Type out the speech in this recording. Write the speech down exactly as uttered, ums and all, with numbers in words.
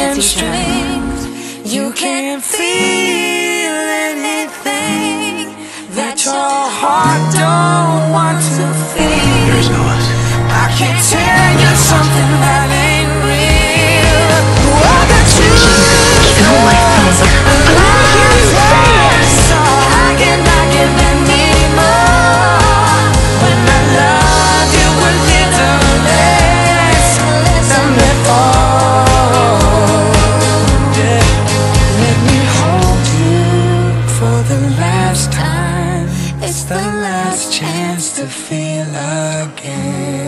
and strings. You can't feel anything that your heart don't want to feel. There's no us. I can't tell you something that ain't real. What the truth? You know my friends. I want to hear you say it. So I cannot give anymore. When I love you a little less than before. Yeah. Let me hold you for the last time. It's the last chance to feel again.